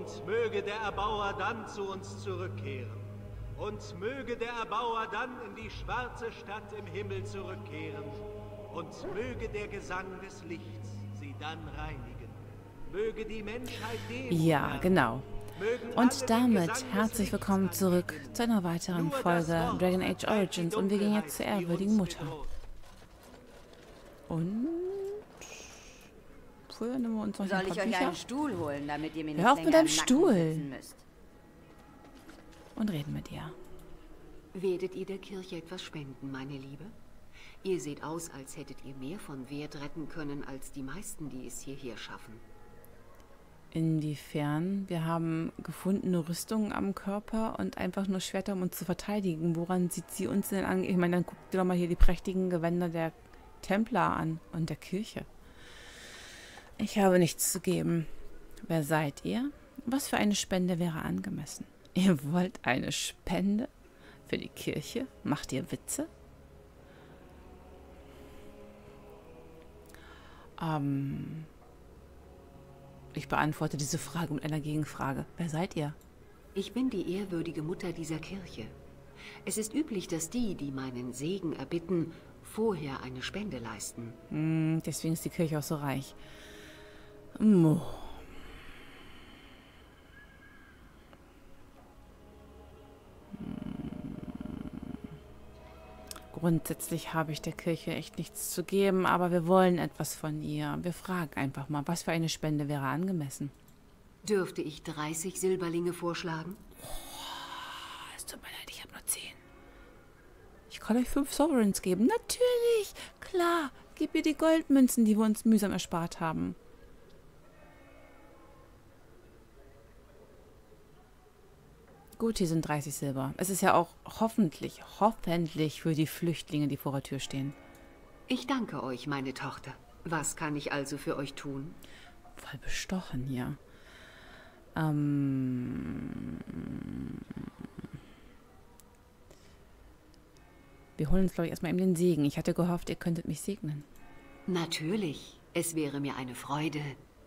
Und möge der Erbauer dann zu uns zurückkehren. Und möge der Erbauer dann in die schwarze Stadt im Himmel zurückkehren. Und möge der Gesang des Lichts sie dann reinigen. Möge die Menschheit Ja, genau. Und damit herzlich willkommen zurück zu einer weiteren Folge Dragon Age Origins. Und wir gehen jetzt zur ehrwürdigen Mutter. Und... Vorher nehmen wir uns noch Soll ich euch einen Stuhl holen, damit ihr mir nicht Hör auf mit deinem Stuhl sitzen müsst? Und reden mit ihr. Werdet ihr der Kirche etwas spenden, meine Liebe? Ihr seht aus, als hättet ihr mehr von Wert retten können, als die meisten, die es hierher schaffen. Inwiefern? Wir haben gefundene Rüstungen am Körper und einfach nur Schwerter, um uns zu verteidigen. Woran sieht sie uns denn an? Ich meine, dann guckt ihr doch mal hier die prächtigen Gewänder der Templer an und der Kirche. Ich habe nichts zu geben. Wer seid ihr? Was für eine Spende wäre angemessen? Ihr wollt eine Spende? Für die Kirche? Macht ihr Witze? Ich beantworte diese Frage mit einer Gegenfrage. Wer seid ihr? Ich bin die ehrwürdige Mutter dieser Kirche. Es ist üblich, dass die, die meinen Segen erbitten, vorher eine Spende leisten. Deswegen ist die Kirche auch so reich. Grundsätzlich habe ich der Kirche echt nichts zu geben, aber wir wollen etwas von ihr. Wir fragen einfach mal, was für eine Spende wäre angemessen? Dürfte ich 30 Silberlinge vorschlagen? Es tut mir leid, ich habe nur 10. Ich kann euch 5 Sovereigns geben. Natürlich, klar. Gib ihr die Goldmünzen, die wir uns mühsam erspart haben. Gut, hier sind 30 Silber. Es ist ja auch hoffentlich für die Flüchtlinge, die vor der Tür stehen. Ich danke euch, meine Tochter. Was kann ich also für euch tun? Voll bestochen hier. Wir holen uns, glaube ich, erstmal eben den Segen. Ich hatte gehofft, ihr könntet mich segnen. Natürlich. Es wäre mir eine Freude.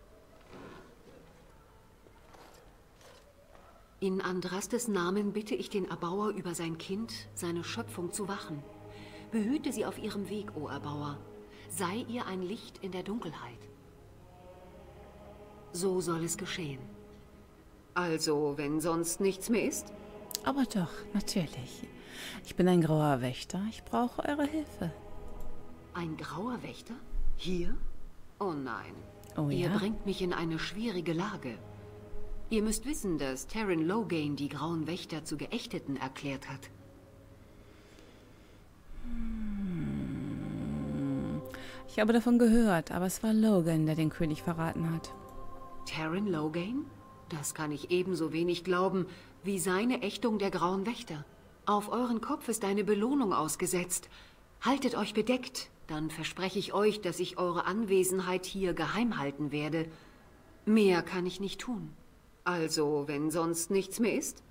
In Andrastes Namen bitte ich den Erbauer über sein Kind, seine Schöpfung zu wachen. Behüte sie auf ihrem Weg, o Erbauer. Sei ihr ein Licht in der Dunkelheit. So soll es geschehen. Also, wenn sonst nichts mehr ist? Aber doch, natürlich. Ich bin ein grauer Wächter. Ich brauche eure Hilfe. Ein grauer Wächter? Hier? Oh nein. Oh ja? Ihr bringt mich in eine schwierige Lage. Ihr müsst wissen, dass Teyrn Loghain die Grauen Wächter zu Geächteten erklärt hat. Ich habe davon gehört, aber es war Logan, der den König verraten hat. Teyrn Loghain? Das kann ich ebenso wenig glauben wie seine Ächtung der Grauen Wächter. Auf euren Kopf ist eine Belohnung ausgesetzt. Haltet euch bedeckt, dann verspreche ich euch, dass ich eure Anwesenheit hier geheim halten werde. Mehr kann ich nicht tun. Also, wenn sonst nichts mehr ist?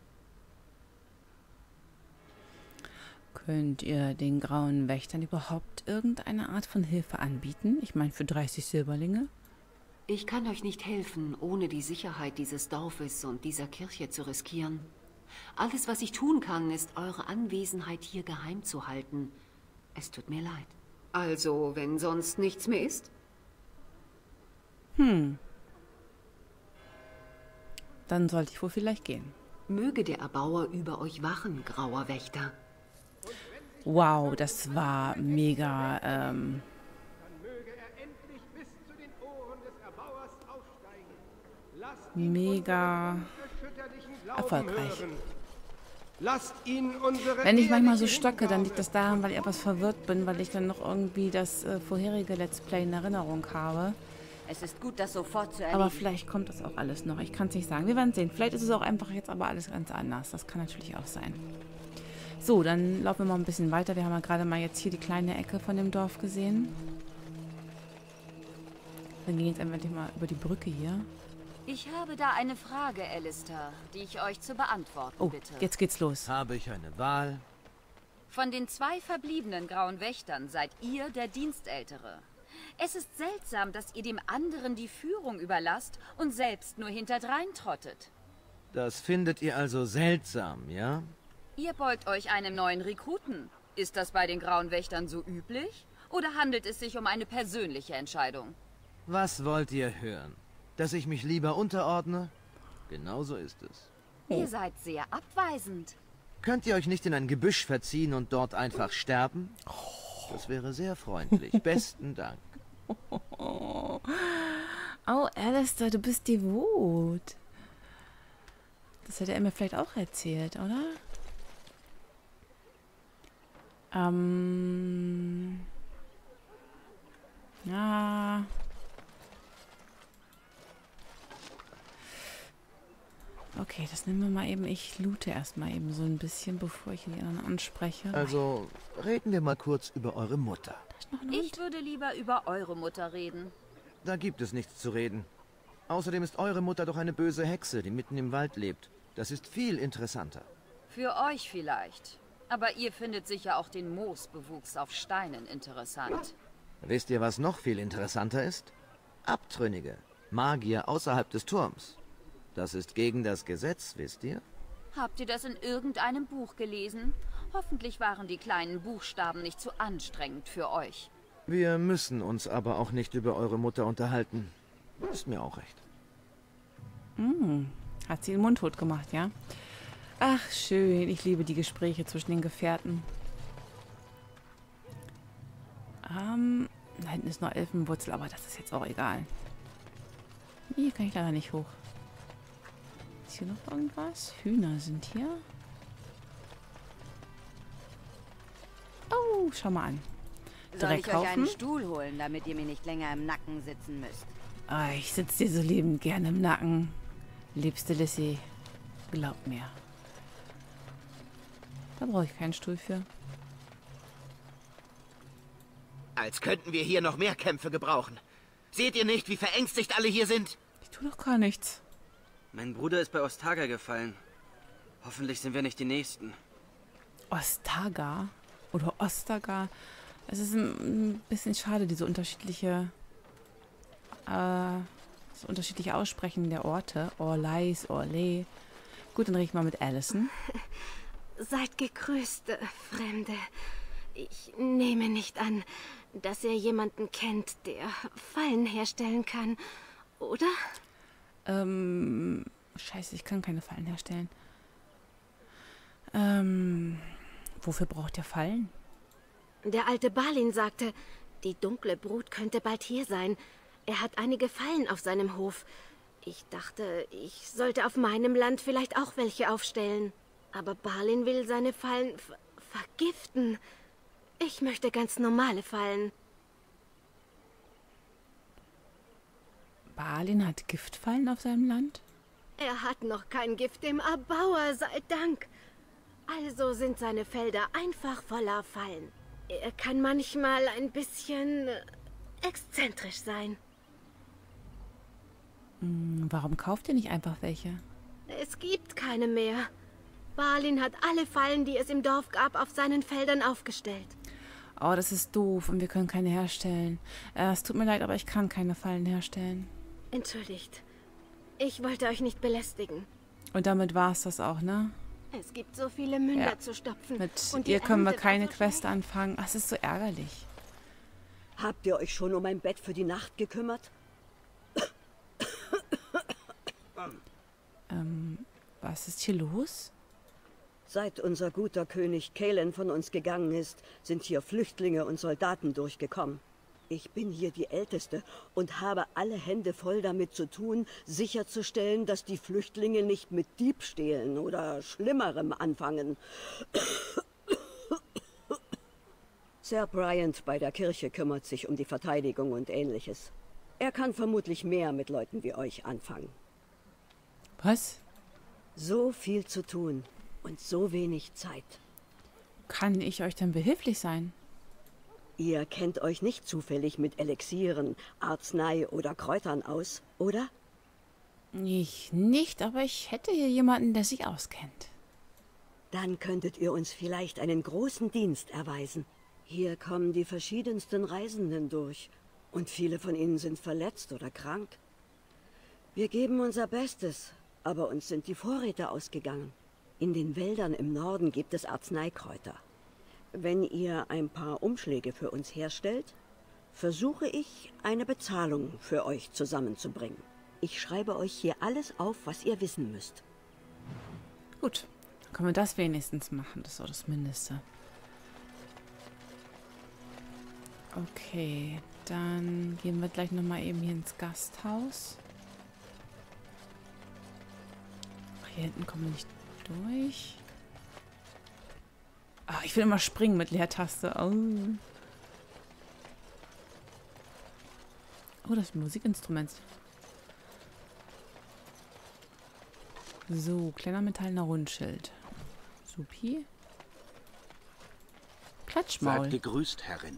Könnt ihr den Grauen Wächtern überhaupt irgendeine Art von Hilfe anbieten? Ich meine, für 30 Silberlinge? Ich kann euch nicht helfen, ohne die Sicherheit dieses Dorfes und dieser Kirche zu riskieren. Alles, was ich tun kann, ist, eure Anwesenheit hier geheim zu halten. Es tut mir leid. Also, wenn sonst nichts mehr ist? Dann sollte ich wohl vielleicht gehen. Möge der Erbauer über euch wachen, grauer Wächter. Wow, das war mega, Dann möge er endlich bis zu den Ohren des Erbauers aufsteigen. Lasst ihn mega unerschütterlichen Glauben erfolgreich. hören. Lasst ihn unsere Wenn ich manchmal so ehrliche stocke, dann Hingabe liegt das daran, weil ich etwas verwirrt bin, weil ich dann noch irgendwie das vorherige Let's Play in Erinnerung habe. Es ist gut, das sofort zu erledigen. Aber vielleicht kommt das auch alles noch. Ich kann es nicht sagen. Wir werden sehen. Vielleicht ist es auch einfach jetzt aber alles ganz anders. Das kann natürlich auch sein. So, dann laufen wir mal ein bisschen weiter. Wir haben ja gerade mal jetzt hier die kleine Ecke von dem Dorf gesehen. Dann gehen wir jetzt einfach mal über die Brücke hier. Ich habe da eine Frage, Alistair, die ich euch zu beantworten bitte. Jetzt geht's los. Habe ich eine Wahl? Von den 2 verbliebenen Grauen Wächtern seid ihr der Dienstältere. Es ist seltsam, dass ihr dem anderen die Führung überlasst und selbst nur hinterdrein trottet. Das findet ihr also seltsam, ja? Ihr beugt euch einem neuen Rekruten. Ist das bei den Grauen Wächtern so üblich? Oder handelt es sich um eine persönliche Entscheidung? Was wollt ihr hören? Dass ich mich lieber unterordne? Genauso ist es. Ihr seid sehr abweisend. Könnt ihr euch nicht in ein Gebüsch verziehen und dort einfach sterben? Das wäre sehr freundlich. Besten Dank. Oh, Alistair, du bist devot. Das hätte er mir vielleicht auch erzählt, oder? Ja. Okay, das nehmen wir mal eben. Ich loote erstmal eben so ein bisschen, bevor ich die anderen anspreche. Also, reden wir mal kurz über eure Mutter. Ich würde lieber über eure Mutter reden. Da gibt es nichts zu reden. Außerdem ist eure Mutter doch eine böse Hexe, die mitten im Wald lebt. Das ist viel interessanter. Für euch vielleicht. Aber ihr findet sicher auch den Moosbewuchs auf Steinen interessant. Wisst ihr, was noch viel interessanter ist? Abtrünnige. Magier außerhalb des Turms. Das ist gegen das Gesetz, wisst ihr? Habt ihr das in irgendeinem Buch gelesen? Hoffentlich waren die kleinen Buchstaben nicht zu anstrengend für euch. Wir müssen uns aber auch nicht über eure Mutter unterhalten. Ist mir auch recht. Hat sie den Mund tot gemacht, ja? Ach, schön. Ich liebe die Gespräche zwischen den Gefährten. Da hinten ist noch Elfenwurzel, aber das ist jetzt auch egal. Hier kann ich leider nicht hoch. Ist hier noch irgendwas? Hühner sind hier. Oh, schau mal an. Soll ich Direkt euch einen kaufen? Stuhl holen, damit ihr mir nicht länger im Nacken sitzen müsst? Ah, ich sitze dir so liebend gerne im Nacken. Liebste Lissy, glaub mir. Da brauche ich keinen Stuhl für. Als könnten wir hier noch mehr Kämpfe gebrauchen. Seht ihr nicht, wie verängstigt alle hier sind? Ich tue doch gar nichts. Mein Bruder ist bei Ostaga gefallen. Hoffentlich sind wir nicht die Nächsten. Ostaga oder Ostaga. Es ist ein bisschen schade, diese das unterschiedliche Aussprechen der Orte. Orleis, Orle. Gut, dann rede ich mal mit Allison. Seid gegrüßt, Fremde. Ich nehme nicht an, dass ihr jemanden kennt, der Fallen herstellen kann, oder? Scheiße, ich kann keine Fallen herstellen. Wofür braucht ihr Fallen? Der alte Balin sagte, die dunkle Brut könnte bald hier sein. Er hat einige Fallen auf seinem Hof. Ich dachte, ich sollte auf meinem Land vielleicht auch welche aufstellen. Aber Balin will seine Fallen vergiften. Ich möchte ganz normale Fallen. Balin hat Giftfallen auf seinem Land? Er hat noch kein Gift im Erbauer, sei Dank. Also sind seine Felder einfach voller Fallen. Er kann manchmal ein bisschen exzentrisch sein. Warum kauft ihr nicht einfach welche? Es gibt keine mehr. Balin hat alle Fallen, die es im Dorf gab, auf seinen Feldern aufgestellt. Oh, das ist doof und wir können keine herstellen. Es tut mir leid, aber ich kann keine Fallen herstellen. Entschuldigt. Ich wollte euch nicht belästigen. Und damit war es das auch, ne? Es gibt so viele Münder zu stopfen. Mit und die ihr können wir Ernte keine war so Quest schlecht. anfangen. Ach, es ist so ärgerlich. Habt ihr euch schon um ein Bett für die Nacht gekümmert? Was ist hier los? Seit unser guter König Kalen von uns gegangen ist, sind hier Flüchtlinge und Soldaten durchgekommen. Ich bin hier die Älteste und habe alle Hände voll damit zu tun, sicherzustellen, dass die Flüchtlinge nicht mit Diebstählen oder Schlimmerem anfangen. Sir Bryant bei der Kirche kümmert sich um die Verteidigung und Ähnliches. Er kann vermutlich mehr mit Leuten wie euch anfangen. Was? So viel zu tun und so wenig Zeit. Kann ich euch denn behilflich sein? Ihr kennt euch nicht zufällig mit Elixieren, Arznei oder Kräutern aus, oder? Ich nicht, aber ich hätte hier jemanden, der sich auskennt. Dann könntet ihr uns vielleicht einen großen Dienst erweisen. Hier kommen die verschiedensten Reisenden durch und viele von ihnen sind verletzt oder krank. Wir geben unser Bestes, Aber uns sind die Vorräte ausgegangen. In den Wäldern im Norden gibt es Arzneikräuter. Wenn ihr ein paar Umschläge für uns herstellt, versuche ich, eine Bezahlung für euch zusammenzubringen. Ich schreibe euch hier alles auf, was ihr wissen müsst. Gut, dann können wir das wenigstens machen. Das ist auch das Mindeste. Okay, dann gehen wir gleich nochmal eben hier ins Gasthaus. Ach, hier hinten kommen wir nicht durch. Ach, ich will immer springen mit Leertaste. Oh, oh, das ist ein Musikinstrument. So, kleiner metallener Rundschild. Supi. Klatschmaul. Seid gegrüßt, Herrin.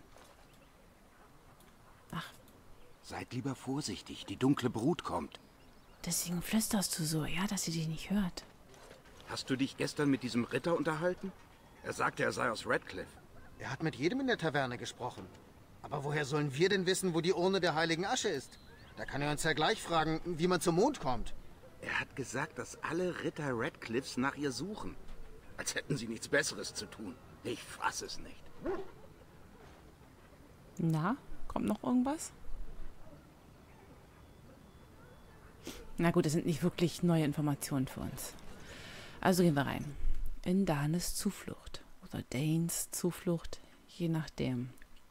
Ach. Seid lieber vorsichtig, die dunkle Brut kommt. Deswegen flüsterst du so, ja, dass sie dich nicht hört. Hast du dich gestern mit diesem Ritter unterhalten? Er sagte, er sei aus Radcliffe. Er hat mit jedem in der Taverne gesprochen. Aber woher sollen wir denn wissen, wo die Urne der heiligen Asche ist? Da kann er uns ja gleich fragen, wie man zum Mond kommt. Er hat gesagt, dass alle Ritter Radcliffes nach ihr suchen. Als hätten sie nichts Besseres zu tun. Ich fass es nicht. Na, kommt noch irgendwas? Na gut, das sind nicht wirklich neue Informationen für uns. Also gehen wir rein. In Danes Zuflucht. Oder Danes Zuflucht, je nachdem.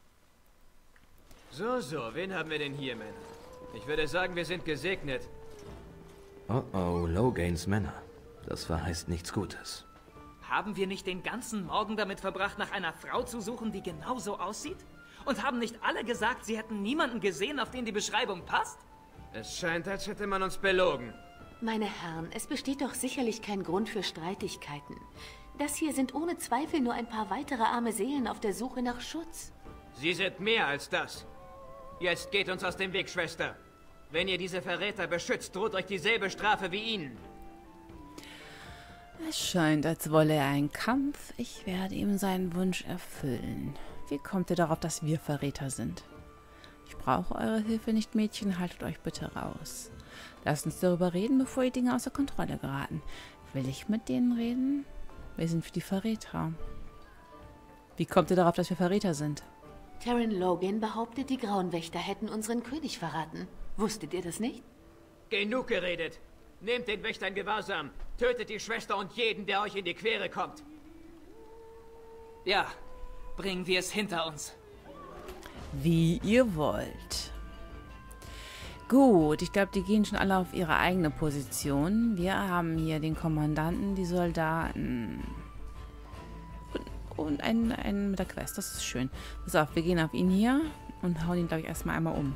So, wen haben wir denn hier, Männer? Ich würde sagen, wir sind gesegnet. Oh oh, Loganes Männer. Das verheißt nichts Gutes. Haben wir nicht den ganzen Morgen damit verbracht, nach einer Frau zu suchen, die genauso aussieht? Und haben nicht alle gesagt, sie hätten niemanden gesehen, auf den die Beschreibung passt? Es scheint, als hätte man uns belogen. Meine Herren, es besteht doch sicherlich kein Grund für Streitigkeiten. Das hier sind ohne Zweifel nur ein paar weitere arme Seelen auf der Suche nach Schutz. Sie sind mehr als das. Jetzt geht uns aus dem Weg, Schwester. Wenn ihr diese Verräter beschützt, droht euch dieselbe Strafe wie ihnen. Es scheint, als wolle er einen Kampf. Ich werde ihm seinen Wunsch erfüllen. Wie kommt ihr darauf, dass wir Verräter sind? Ich brauche eure Hilfe nicht, Mädchen. Haltet euch bitte raus. Lasst uns darüber reden, bevor die Dinge außer Kontrolle geraten. Will ich mit denen reden? Wir sind für die Verräter. Wie kommt ihr darauf, dass wir Verräter sind? Taryn Logan behauptet, die Grauenwächter hätten unseren König verraten. Wusstet ihr das nicht? Genug geredet. Nehmt den Wächter in Gewahrsam. Tötet die Schwester und jeden, der euch in die Quere kommt. Ja, bringen wir es hinter uns. Wie ihr wollt. Gut, ich glaube, die gehen schon alle auf ihre eigene Position. Wir haben hier den Kommandanten, die Soldaten und einen mit der Quest. Das ist schön. Pass auf, wir gehen auf ihn hier und hauen ihn, glaube ich, erstmal einmal um.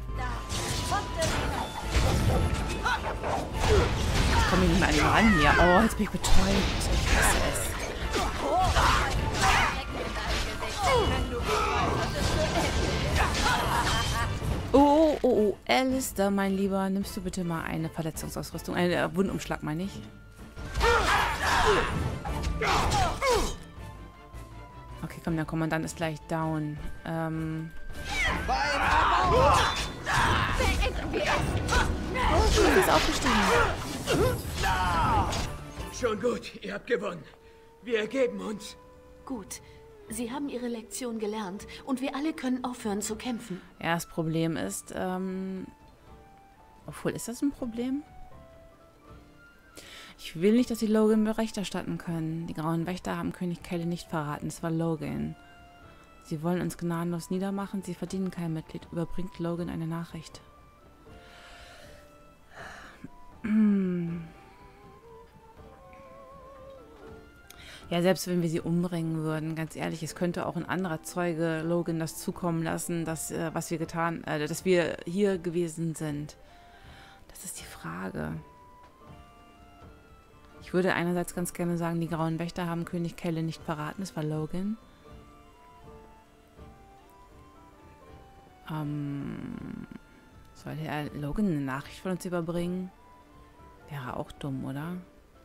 Ich komme nicht mehr an ihn ran hier. Oh, jetzt bin ich betäubt. Ich hasse es. Oh, oh, oh, Alistair, mein Lieber, nimmst du bitte mal eine Verletzungsausrüstung, einen Wundumschlag, meine ich. Okay, komm, der Kommandant ist gleich down. Oh, du bist aufgestiegen. Schon gut, ihr habt gewonnen. Wir ergeben uns. Gut. Sie haben ihre Lektion gelernt und wir alle können aufhören zu kämpfen. Ja, das Problem ist, obwohl, ist das ein Problem? Ich will nicht, dass die Logan Bericht erstatten können. Die Grauen Wächter haben König Kaelin nicht verraten. Es war Logan. Sie wollen uns gnadenlos niedermachen. Sie verdienen kein Mitglied. Überbringt Logan eine Nachricht. Ja, selbst wenn wir sie umbringen würden, ganz ehrlich, es könnte auch ein anderer Zeuge Logan das zukommen lassen, dass, dass wir hier gewesen sind. Das ist die Frage. Ich würde einerseits ganz gerne sagen, die Grauen Wächter haben König Kaelin nicht verraten, es war Logan. Soll Herr Logan eine Nachricht von uns überbringen? Wäre auch dumm, oder?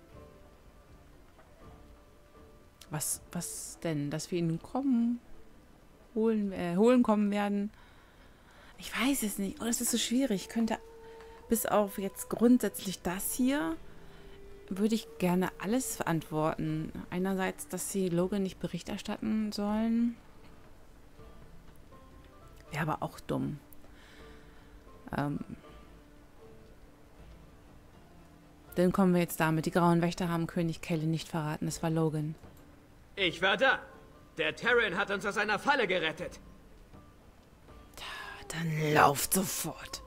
Was denn? Dass wir ihn holen kommen werden? Ich weiß es nicht. Oh, das ist so schwierig. Ich könnte bis auf jetzt grundsätzlich das hier würde ich gerne alles verantworten. Einerseits, dass sie Logan nicht Bericht erstatten sollen. Wäre aber auch dumm. Dann kommen wir jetzt damit. Die Grauen Wächter haben König Cailan nicht verraten. Es war Logan. Ich war da. Der Terran hat uns aus einer Falle gerettet. Dann lauft sofort.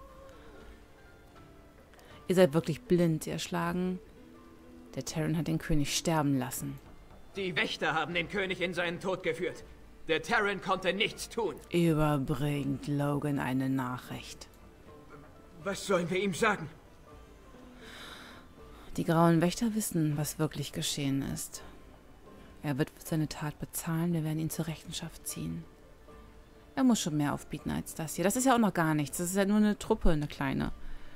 Ihr seid wirklich blind, ihr Erschlagen. Der Terran hat den König sterben lassen. Die Wächter haben den König in seinen Tod geführt. Der Terran konnte nichts tun. Überbringt Logan eine Nachricht. Was sollen wir ihm sagen? Die Grauen Wächter wissen, was wirklich geschehen ist. Er wird für seine Tat bezahlen, wir werden ihn zur Rechenschaft ziehen. Er muss schon mehr aufbieten als das hier. Das ist ja auch noch gar nichts. Das ist ja nur eine Truppe, eine kleine.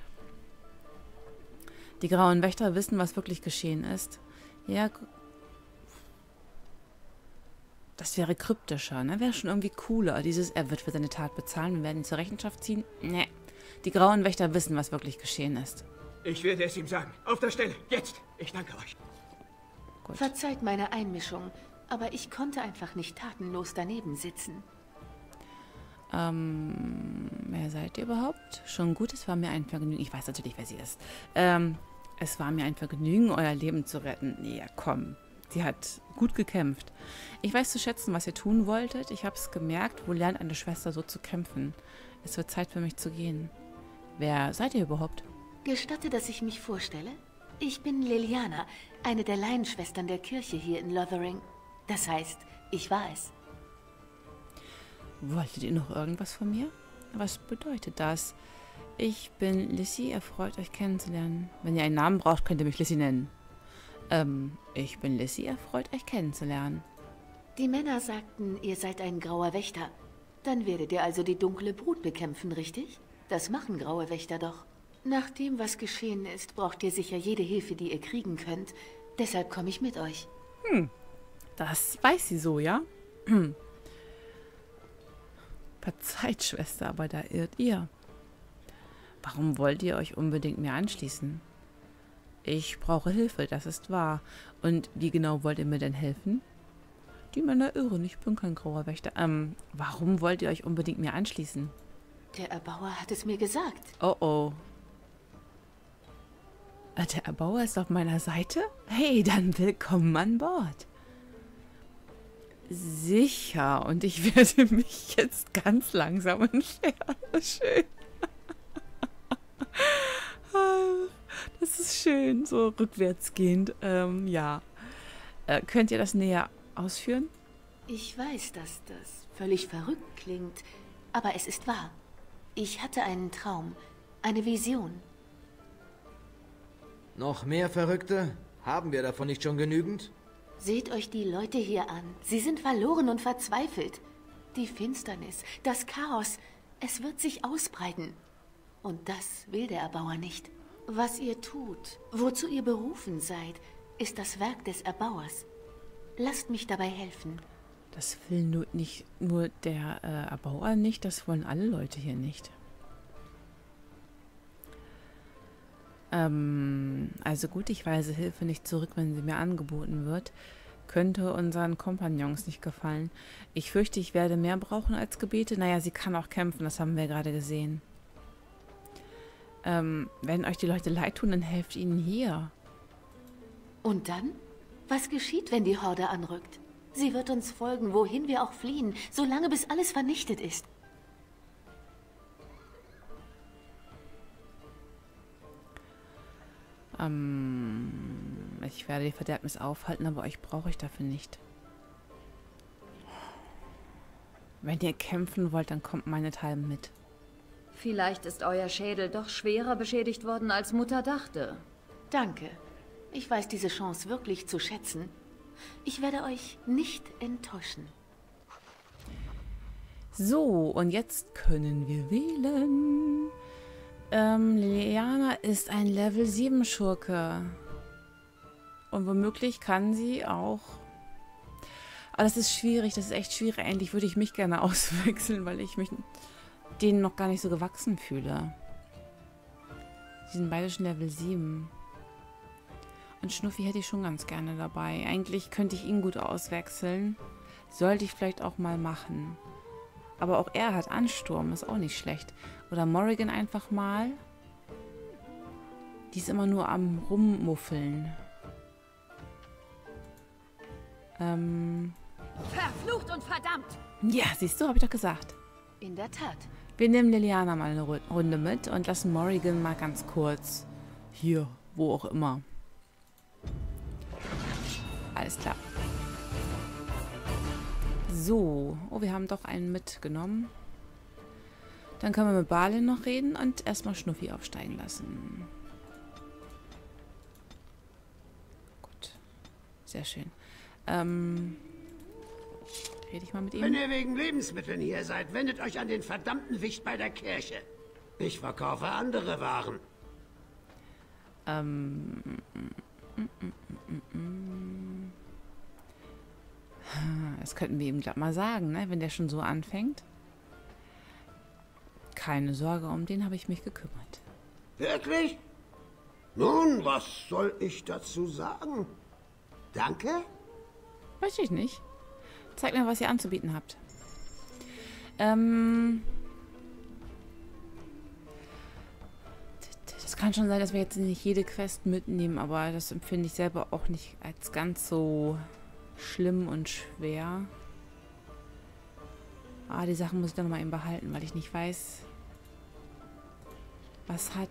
Die Grauen Wächter wissen, was wirklich geschehen ist. Ja, das wäre kryptischer, ne? Wäre schon irgendwie cooler. Dieses, er wird für seine Tat bezahlen, wir werden ihn zur Rechenschaft ziehen. Nee. Die Grauen Wächter wissen, was wirklich geschehen ist. Ich werde es ihm sagen. Auf der Stelle. Jetzt. Ich danke euch. Gut. Verzeiht meine Einmischung, aber ich konnte einfach nicht tatenlos daneben sitzen. Wer seid ihr überhaupt? Schon gut, es war mir ein Vergnügen. Ich weiß natürlich, wer sie ist. Es war mir ein Vergnügen, euer Leben zu retten. Ja, komm. Sie hat gut gekämpft. Ich weiß zu schätzen, was ihr tun wolltet. Ich habe es gemerkt. Wo lernt eine Schwester so zu kämpfen? Es wird Zeit für mich zu gehen. Wer seid ihr überhaupt? Gestatte, dass ich mich vorstelle? Ich bin Liliana, eine der Laienschwestern der Kirche hier in Lothering. Das heißt, ich war es. Wolltet ihr noch irgendwas von mir? Was bedeutet das? Ich bin Lissy, erfreut euch kennenzulernen. Wenn ihr einen Namen braucht, könnt ihr mich Lissy nennen. Ich bin Lissy, erfreut euch kennenzulernen. Die Männer sagten, ihr seid ein grauer Wächter. Dann werdet ihr also die dunkle Brut bekämpfen, richtig? Das machen graue Wächter doch. Nach dem, was geschehen ist, braucht ihr sicher jede Hilfe, die ihr kriegen könnt. Deshalb komme ich mit euch. Das weiß sie so, ja? Verzeiht, Schwester, aber da irrt ihr. Warum wollt ihr euch unbedingt mir anschließen? Ich brauche Hilfe, das ist wahr. Und wie genau wollt ihr mir denn helfen? Die Männer irren, ich bin kein grauer Wächter. Warum wollt ihr euch unbedingt mir anschließen? Der Erbauer hat es mir gesagt. Oh oh. Der Erbauer ist auf meiner Seite? Hey, dann willkommen an Bord. Sicher, und ich werde mich jetzt ganz langsam entfernen. Schön. Das ist schön, so rückwärts gehend. Ja. Könnt ihr das näher ausführen? Ich weiß, dass das völlig verrückt klingt, aber es ist wahr. Ich hatte einen Traum, eine Vision. Noch mehr Verrückte? Haben wir davon nicht schon genügend? Seht euch die Leute hier an. Sie sind verloren und verzweifelt. Die Finsternis, das Chaos, es wird sich ausbreiten. Und das will der Erbauer nicht. Was ihr tut, wozu ihr berufen seid, ist das Werk des Erbauers. Lasst mich dabei helfen. Das will nicht nur der Erbauer nicht, das wollen alle Leute hier nicht. Also gut, ich weise Hilfe nicht zurück, wenn sie mir angeboten wird. Könnte unseren Kompagnons nicht gefallen. Ich fürchte, ich werde mehr brauchen als Gebete. Naja, sie kann auch kämpfen, das haben wir gerade gesehen. Wenn euch die Leute leid tun, dann helft ihnen hier. Und dann? Was geschieht, wenn die Horde anrückt? Sie wird uns folgen, wohin wir auch fliehen, solange bis alles vernichtet ist. Ich werde die Verderbnis aufhalten, aber euch brauche ich dafür nicht. Wenn ihr kämpfen wollt, dann kommt meinethalben mit. Vielleicht ist euer Schädel doch schwerer beschädigt worden, als Mutter dachte. Danke. Ich weiß diese Chance wirklich zu schätzen. Ich werde euch nicht enttäuschen. So, und jetzt können wir wählen. Liliana ist ein Level 7 Schurke. Und womöglich kann sie auch... Aber das ist schwierig, das ist echt schwierig. Eigentlich würde ich mich gerne auswechseln, weil ich mich denen noch gar nicht so gewachsen fühle. Die sind beide schon Level 7. Und Schnuffi hätte ich schon ganz gerne dabei. Eigentlich könnte ich ihn gut auswechseln. Sollte ich vielleicht auch mal machen. Aber auch er hat Ansturm, ist auch nicht schlecht. Oder Morrigan einfach mal. Die ist immer nur am Rummuffeln. Verflucht und verdammt! Ja, siehst du, habe ich doch gesagt. In der Tat. Wir nehmen Liliana mal eine Runde mit und lassen Morrigan mal ganz kurz hier, wo auch immer. Alles klar. So. Oh, wir haben doch einen mitgenommen. Dann können wir mit Balin noch reden und erstmal Schnuffi aufsteigen lassen. Gut. Sehr schön. Rede ich mal mit ihm? Wenn ihr wegen Lebensmitteln hier seid, wendet euch an den verdammten Wicht bei der Kirche. Ich verkaufe andere Waren. Das könnten wir ihm glatt mal sagen, ne? Wenn der schon so anfängt. Keine Sorge, um den habe ich mich gekümmert. Wirklich? Nun, was soll ich dazu sagen? Danke? Weiß ich nicht. Zeig mir, was ihr anzubieten habt. Das kann schon sein, dass wir jetzt nicht jede Quest mitnehmen, aber das empfinde ich selber auch nicht als ganz so schlimm und schwer. Ah, die Sachen muss ich dann nochmal eben behalten, weil ich nicht weiß, was hat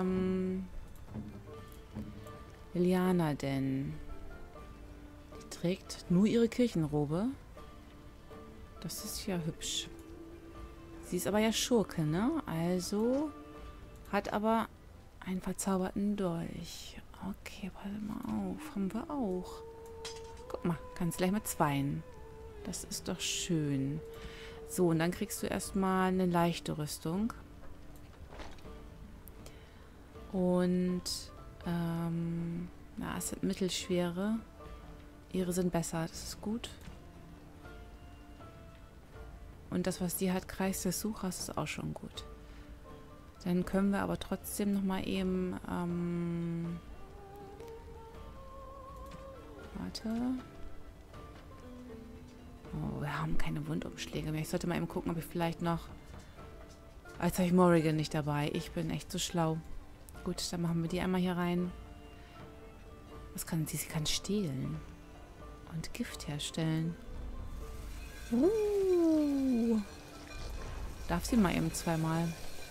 Liliana denn? Die trägt nur ihre Kirchenrobe. Das ist ja hübsch. Sie ist aber ja Schurke, ne? Also hat aber einen verzauberten Dolch. Okay, warte mal auf. Haben wir auch. Guck mal, kannst gleich mit zweien. Das ist doch schön. So, und dann kriegst du erstmal eine leichte Rüstung. Und, na, es sind mittelschwere. Ihre sind besser, das ist gut. Und das, was die hat, Kreis des Suchers, ist auch schon gut. Dann können wir aber trotzdem nochmal eben, warte. Oh, wir haben keine Wundumschläge mehr. Ich sollte mal eben gucken, ob ich vielleicht noch... Jetzt habe ich Morrigan nicht dabei. Ich bin echt so schlau. Gut, dann machen wir die einmal hier rein. Was kann sie? Sie kann stehlen. Und Gift herstellen. Darf sie mal eben zweimal.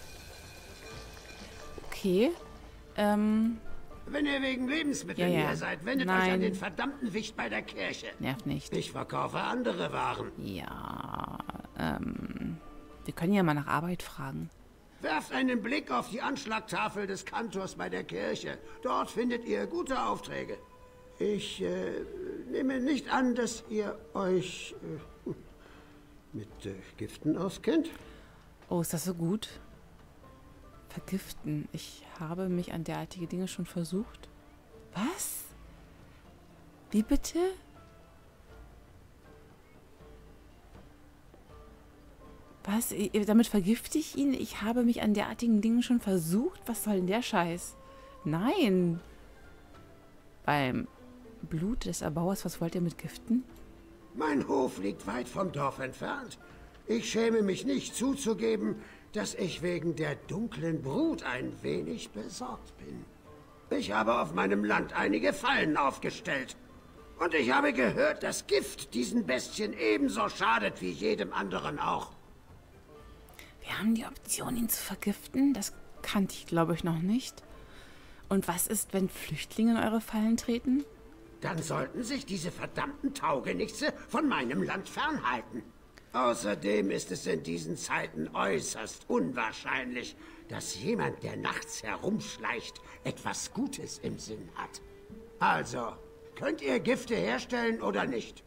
Okay. Wenn ihr wegen Lebensmitteln hier seid, wendet euch an den verdammten Wicht bei der Kirche. Nervt nicht. Ich verkaufe andere Waren. Ja, wir können ja mal nach Arbeit fragen. Werft einen Blick auf die Anschlagtafel des Kantors bei der Kirche. Dort findet ihr gute Aufträge. Ich nehme nicht an, dass ihr euch mit Giften auskennt. Oh, ist das so gut? Vergiften. Ich habe mich an derartige Dinge schon versucht. Was? Wie bitte? Was? Damit vergifte ich ihn? Ich habe mich an derartigen Dingen schon versucht? Was soll denn der Scheiß? Nein. Beim Blut des Erbauers, was wollt ihr mit Giften? Mein Hof liegt weit vom Dorf entfernt. Ich schäme mich nicht zuzugeben, dass ich wegen der dunklen Brut ein wenig besorgt bin. Ich habe auf meinem Land einige Fallen aufgestellt. Und ich habe gehört, dass Gift diesen Bestien ebenso schadet wie jedem anderen auch. Wir haben die Option, ihn zu vergiften. Das kannte ich, glaube ich, noch nicht. Und was ist, wenn Flüchtlinge in eure Fallen treten? Dann sollten sich diese verdammten Taugenichtse von meinem Land fernhalten. Außerdem ist es in diesen Zeiten äußerst unwahrscheinlich, dass jemand, der nachts herumschleicht, etwas Gutes im Sinn hat. Also, könnt ihr Gifte herstellen oder nicht?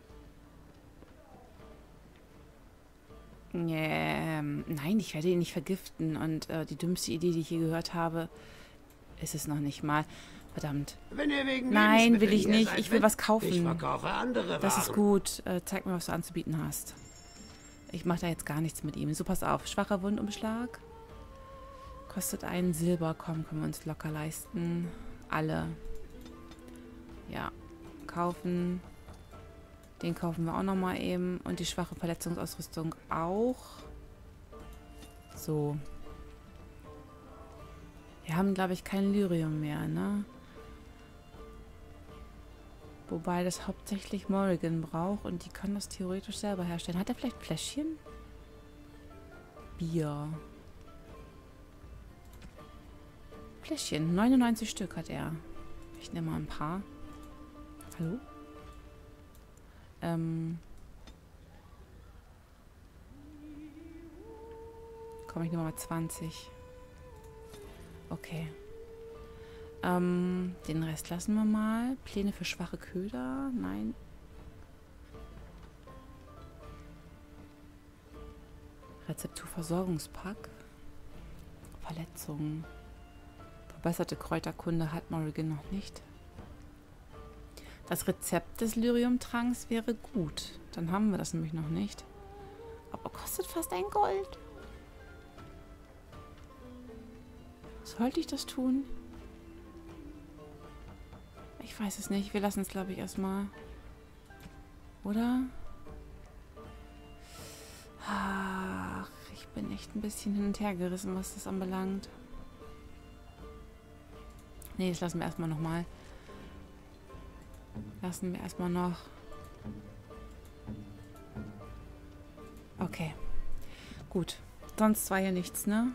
Nein, ich werde ihn nicht vergiften. Und die dümmste Idee, die ich je gehört habe, ist es noch nicht mal. Verdammt. Wenn ihr wegen Nein, will ich hier nicht. seid, Ich will was kaufen. Ich verkaufe andere Waren. Das ist gut. Zeig mir, was du anzubieten hast. Ich mache da jetzt gar nichts mit ihm. So, pass auf. Schwacher Wundumschlag. Kostet 1 Silber. Komm, können wir uns locker leisten. Alle. Ja, kaufen. Den kaufen wir auch nochmal eben. Und die schwache Verletzungsausrüstung auch. So. Wir haben, glaube ich, kein Lyrium mehr, ne? Wobei das hauptsächlich Morrigan braucht und die kann das theoretisch selber herstellen. Hat er vielleicht Fläschchen? Bier. Fläschchen. 99 Stück hat er. Ich nehme mal ein paar. Hallo? Komm, ich nehme mal 20. Okay. Den Rest lassen wir mal. Pläne für schwache Köder? Nein. Rezepturversorgungspack. Verletzungen. Verbesserte Kräuterkunde hat Morrigan noch nicht. Das Rezept des Lyrium-Tranks wäre gut. Dann haben wir das nämlich noch nicht. Aber kostet fast ein Gold. Sollte ich das tun? Ich weiß es nicht. Wir lassen es, glaube ich, erstmal. Oder? Ach, ich bin echt ein bisschen hin und her gerissen, was das anbelangt. Nee, das lassen wir erstmal nochmal. Lassen wir erstmal noch. Okay. Gut. Sonst war hier nichts, ne?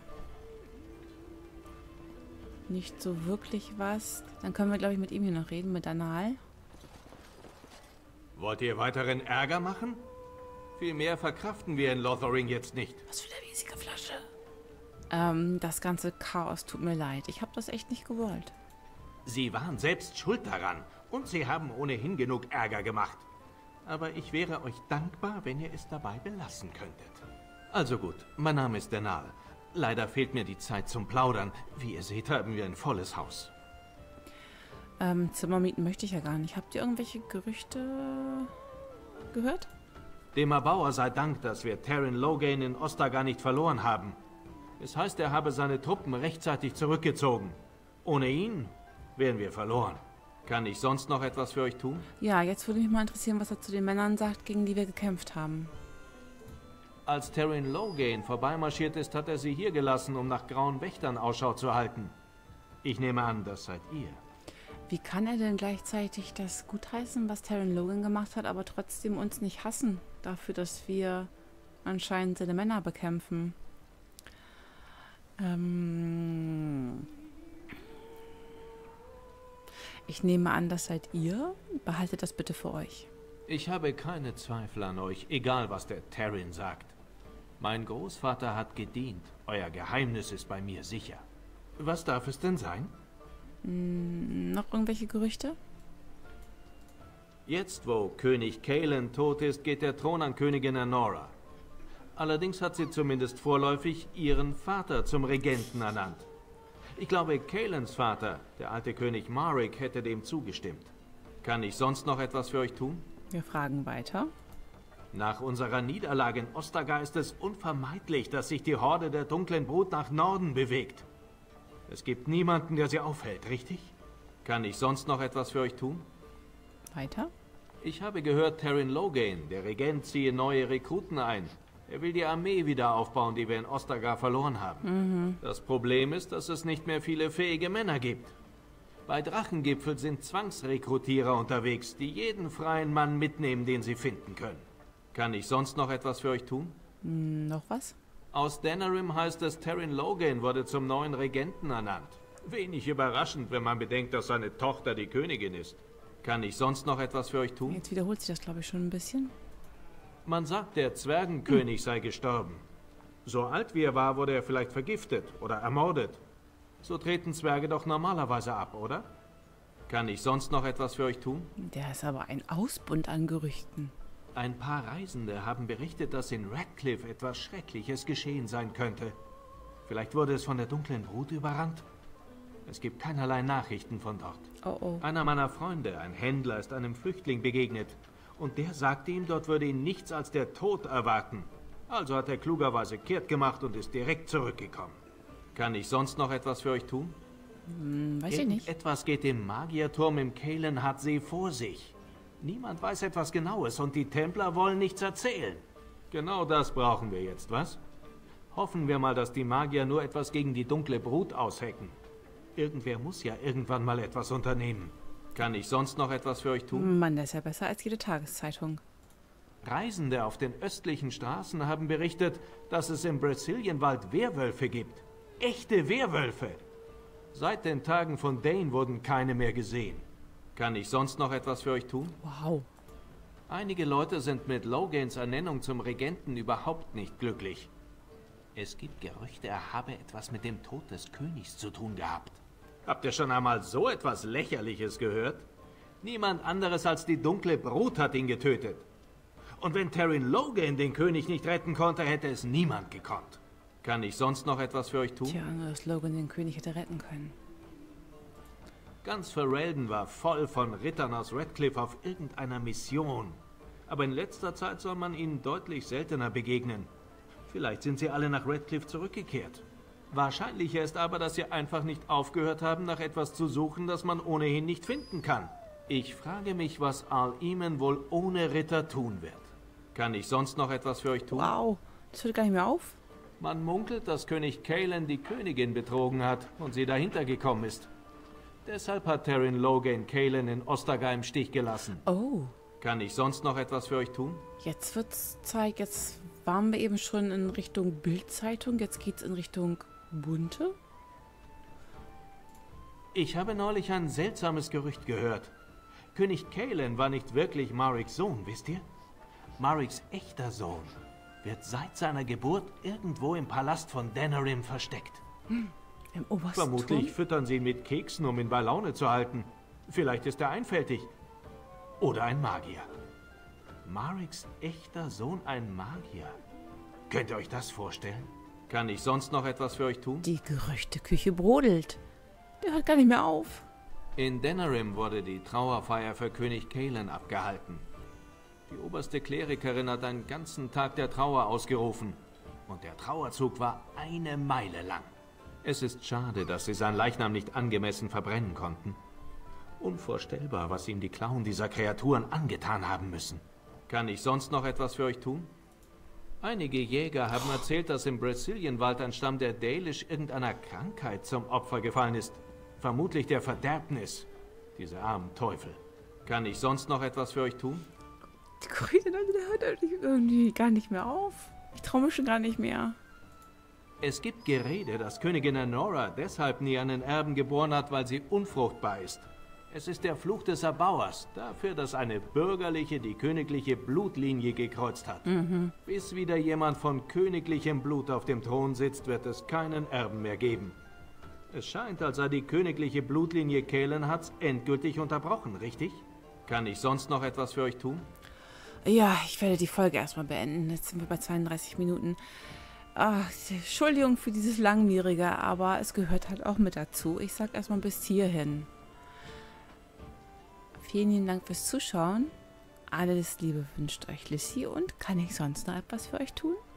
Nicht so wirklich was. Dann können wir, glaube ich, mit ihm hier noch reden, mit Anal. Wollt ihr weiteren Ärger machen? Viel mehr verkraften wir in Lothering jetzt nicht. Was für eine riesige Flasche. Das ganze Chaos tut mir leid. Ich habe das echt nicht gewollt. Sie waren selbst schuld daran. Und sie haben ohnehin genug Ärger gemacht. Aber ich wäre euch dankbar, wenn ihr es dabei belassen könntet. Also gut, mein Name ist Denal. Leider fehlt mir die Zeit zum Plaudern. Wie ihr seht, haben wir ein volles Haus. Zimmer mieten möchte ich ja gar nicht. Habt ihr irgendwelche Gerüchte gehört? Dem Erbauer sei Dank, dass wir Taron Loghain in Ostagar nicht verloren haben. Es heißt, er habe seine Truppen rechtzeitig zurückgezogen. Ohne ihn wären wir verloren. Kann ich sonst noch etwas für euch tun? Ja, jetzt würde mich mal interessieren, was er zu den Männern sagt, gegen die wir gekämpft haben. Als Taron Loghain vorbeimarschiert ist, hat er sie hier gelassen, um nach grauen Wächtern Ausschau zu halten. Ich nehme an, das seid ihr. Wie kann er denn gleichzeitig das gutheißen, was Taron Loghain gemacht hat, aber trotzdem uns nicht hassen? Dafür, dass wir anscheinend seine Männer bekämpfen. Ich nehme an, das seid ihr. Behaltet das bitte für euch. Ich habe keine Zweifel an euch, egal was der Taron sagt. Mein Großvater hat gedient. Euer Geheimnis ist bei mir sicher. Was darf es denn sein? Noch irgendwelche Gerüchte? Jetzt, wo König Cailan tot ist, geht der Thron an Königin Anora. Allerdings hat sie zumindest vorläufig ihren Vater zum Regenten ernannt. Ich glaube, Caelans Vater, der alte König Maric, hätte dem zugestimmt. Kann ich sonst noch etwas für euch tun? Wir fragen weiter. Nach unserer Niederlage in Ostagar ist es unvermeidlich, dass sich die Horde der dunklen Brut nach Norden bewegt. Es gibt niemanden, der sie aufhält, richtig? Kann ich sonst noch etwas für euch tun? Weiter? Ich habe gehört, Taron Loghain, der Regent, ziehe neue Rekruten ein. Er will die Armee wieder aufbauen, die wir in Ostagar verloren haben. Das Problem ist, dass es nicht mehr viele fähige Männer gibt. Bei Drachengipfel sind Zwangsrekrutierer unterwegs, die jeden freien Mann mitnehmen, den sie finden können. Kann ich sonst noch etwas für euch tun? Noch was? Aus Denerim heißt es, Taron Loghain wurde zum neuen Regenten ernannt. Wenig überraschend, wenn man bedenkt, dass seine Tochter die Königin ist. Kann ich sonst noch etwas für euch tun? Jetzt wiederholt sich das, glaube ich, schon ein bisschen. Man sagt, der Zwergenkönig sei gestorben. So alt wie er war, wurde er vielleicht vergiftet oder ermordet. So treten Zwerge doch normalerweise ab, oder? Kann ich sonst noch etwas für euch tun? Der ist aber ein Ausbund an Gerüchten. Ein paar Reisende haben berichtet, dass in Radcliffe etwas Schreckliches geschehen sein könnte. Vielleicht wurde es von der dunklen Brut überrannt? Es gibt keinerlei Nachrichten von dort. Oh. Einer meiner Freunde, ein Händler, ist einem Flüchtling begegnet. Und der sagte ihm, dort würde ihn nichts als der Tod erwarten. Also hat er klugerweise kehrt gemacht und ist direkt zurückgekommen. Kann ich sonst noch etwas für euch tun? Weiß ich nicht. Etwas geht im Magierturm im Kehlenhardsee vor sich. Niemand weiß etwas Genaues und die Templer wollen nichts erzählen. Genau das brauchen wir jetzt, was? Hoffen wir mal, dass die Magier nur etwas gegen die dunkle Brut aushecken. Irgendwer muss ja irgendwann mal etwas unternehmen. Kann ich sonst noch etwas für euch tun? Mann, das ist ja besser als jede Tageszeitung. Reisende auf den östlichen Straßen haben berichtet, dass es im Brazilienwald Werwölfe gibt. Echte Werwölfe! Seit den Tagen von Dane wurden keine mehr gesehen. Kann ich sonst noch etwas für euch tun? Wow. Einige Leute sind mit Logains Ernennung zum Regenten überhaupt nicht glücklich. Es gibt Gerüchte, er habe etwas mit dem Tod des Königs zu tun gehabt. Habt ihr schon einmal so etwas Lächerliches gehört? Niemand anderes als die dunkle Brut hat ihn getötet. Und wenn Taryn Logain den König nicht retten konnte, hätte es niemand gekonnt. Kann ich sonst noch etwas für euch tun? Tja, nur dass Logan den König hätte retten können. Ganz Ferelden war voll von Rittern aus Redcliffe auf irgendeiner Mission. Aber in letzter Zeit soll man ihnen deutlich seltener begegnen. Vielleicht sind sie alle nach Redcliffe zurückgekehrt. Wahrscheinlicher ist aber, dass sie einfach nicht aufgehört haben, nach etwas zu suchen, das man ohnehin nicht finden kann. Ich frage mich, was Arl Eamon wohl ohne Ritter tun wird. Kann ich sonst noch etwas für euch tun? Wow, das hört gar nicht mehr auf. Man munkelt, dass König Cailan die Königin betrogen hat und sie dahinter gekommen ist. Deshalb hat Taryn Logain Cailan in Ostagar im Stich gelassen. Oh. Kann ich sonst noch etwas für euch tun? Jetzt wird's Zeit. Jetzt waren wir eben schon in Richtung Bildzeitung. Jetzt geht's in Richtung Bunte. Ich habe neulich ein seltsames Gerücht gehört. König Cailan war nicht wirklich Mariks Sohn, wisst ihr? Mariks echter Sohn wird seit seiner Geburt irgendwo im Palast von Denerim versteckt. Im obersten Vermutlich Turm? füttern sie ihn mit Keksen, um ihn bei Laune zu halten. Vielleicht ist er einfältig. Oder ein Magier. Mariks echter Sohn ein Magier. Könnt ihr euch das vorstellen? Kann ich sonst noch etwas für euch tun? Die Gerüchteküche brodelt. Der hört gar nicht mehr auf. In Denerim wurde die Trauerfeier für König Cailan abgehalten. Die oberste Klerikerin hat einen ganzen Tag der Trauer ausgerufen. Und der Trauerzug war 1 Meile lang. Es ist schade, dass sie sein Leichnam nicht angemessen verbrennen konnten. Unvorstellbar, was ihm die Klauen dieser Kreaturen angetan haben müssen. Kann ich sonst noch etwas für euch tun? Einige Jäger haben erzählt, dass im Brazilienwald ein Stamm der Dalish irgendeiner Krankheit zum Opfer gefallen ist. Vermutlich der Verderbnis. Diese armen Teufel. Kann ich sonst noch etwas für euch tun? Die Gerüchte, der hört irgendwie gar nicht mehr auf. Ich traue mich schon gar nicht mehr. Es gibt Gerede, dass Königin Anora deshalb nie einen Erben geboren hat, weil sie unfruchtbar ist. Es ist der Fluch des Erbauers, dafür, dass eine bürgerliche die königliche Blutlinie gekreuzt hat. Bis wieder jemand von königlichem Blut auf dem Thron sitzt, wird es keinen Erben mehr geben. Es scheint, als sei die königliche Blutlinie Cailanhards endgültig unterbrochen, richtig? Kann ich sonst noch etwas für euch tun? Ja, ich werde die Folge erstmal beenden. Jetzt sind wir bei 32 Minuten. Ach, Entschuldigung für dieses Langwierige, aber es gehört halt auch mit dazu. Ich sag erstmal bis hierhin. Vielen lieben Dank fürs Zuschauen. Alles Liebe wünscht euch Lissy und kann ich sonst noch etwas für euch tun?